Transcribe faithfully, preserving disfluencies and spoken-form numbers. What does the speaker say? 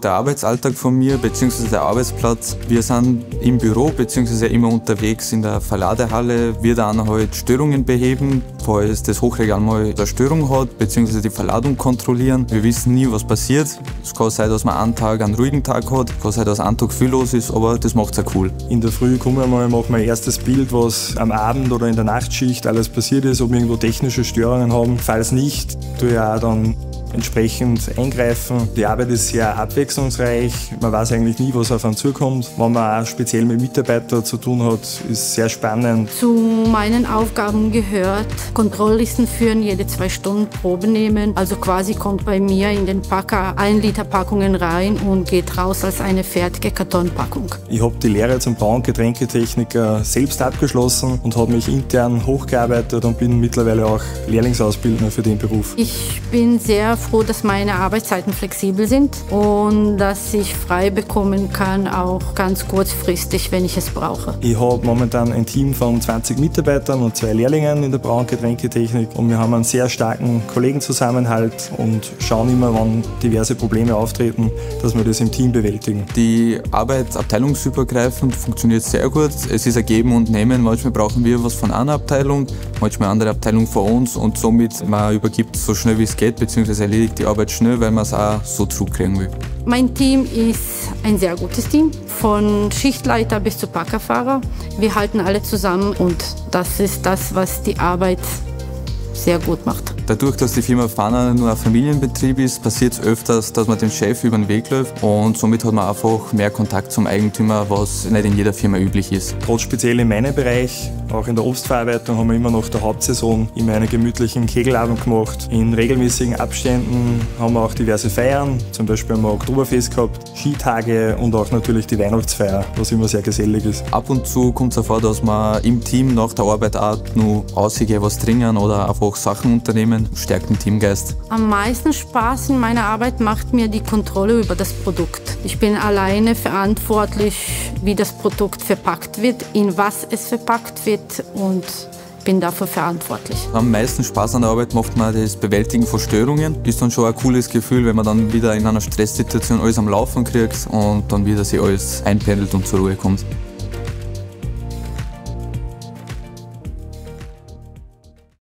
Der Arbeitsalltag von mir bzw. der Arbeitsplatz, wir sind im Büro bzw. immer unterwegs in der Verladehalle. Wir dann halt Störungen beheben, falls das Hochregal mal eine Störung hat bzw. die Verladung kontrollieren. Wir wissen nie, was passiert. Es kann sein, dass man einen Tag einen ruhigen Tag hat, es kann sein, dass ein Tag viel los ist, aber das macht es auch cool. In der Früh kommen wir mal, machen wir ein erstes Bild, was am Abend oder in der Nachtschicht alles passiert ist, ob wir irgendwo technische Störungen haben. Falls nicht, tue ich auch dann entsprechend eingreifen. Die Arbeit ist sehr abwechslungsreich. Man weiß eigentlich nie, was auf einen zukommt. Wenn man auch speziell mit Mitarbeitern zu tun hat, ist sehr spannend. Zu meinen Aufgaben gehört Kontrolllisten führen, jede zwei Stunden Probe nehmen. Also quasi kommt bei mir in den Packer ein Liter Packungen rein und geht raus als eine fertige Kartonpackung. Ich habe die Lehre zum Bau- und Getränketechniker selbst abgeschlossen und habe mich intern hochgearbeitet und bin mittlerweile auch Lehrlingsausbildner für den Beruf. Ich bin sehr froh, dass meine Arbeitszeiten flexibel sind und dass ich frei bekommen kann, auch ganz kurzfristig, wenn ich es brauche. Ich habe momentan ein Team von zwanzig Mitarbeitern und zwei Lehrlingen in der Brau- und Getränketechnik und wir haben einen sehr starken Kollegenzusammenhalt und schauen immer, wann diverse Probleme auftreten, dass wir das im Team bewältigen. Die Arbeit abteilungsübergreifend funktioniert sehr gut. Es ist ein Geben und Nehmen. Manchmal brauchen wir was von einer Abteilung, manchmal eine andere Abteilung von uns und somit man übergibt so schnell wie es geht bzw. erledigt die Arbeit schnell, weil man es auch so zurückkriegen will. Mein Team ist ein sehr gutes Team, von Schichtleiter bis zu Packerfahrer. Wir halten alle zusammen und das ist das, was die Arbeit sehr gut macht. Dadurch, dass die Firma Fahner nur ein Familienbetrieb ist, passiert es öfters, dass man dem Chef über den Weg läuft und somit hat man einfach mehr Kontakt zum Eigentümer, was nicht in jeder Firma üblich ist. Gerade speziell in meinem Bereich, auch in der Obstverarbeitung, haben wir immer nach der Hauptsaison immer einen gemütlichen Kegelabend gemacht. In regelmäßigen Abständen haben wir auch diverse Feiern, zum Beispiel haben wir Oktoberfest gehabt, Skitage und auch natürlich die Weihnachtsfeier, was immer sehr gesellig ist. Ab und zu kommt es auch vor, dass man im Team nach der Arbeit auch nur rausgehen, was trinken oder einfach Sachen unternehmen. Stärkt den Teamgeist. Am meisten Spaß in meiner Arbeit macht mir die Kontrolle über das Produkt. Ich bin alleine verantwortlich, wie das Produkt verpackt wird, in was es verpackt wird und bin dafür verantwortlich. Am meisten Spaß an der Arbeit macht man das Bewältigen von Störungen. Ist dann schon ein cooles Gefühl, wenn man dann wieder in einer Stresssituation alles am Laufen kriegt und dann wieder sich alles einpendelt und zur Ruhe kommt.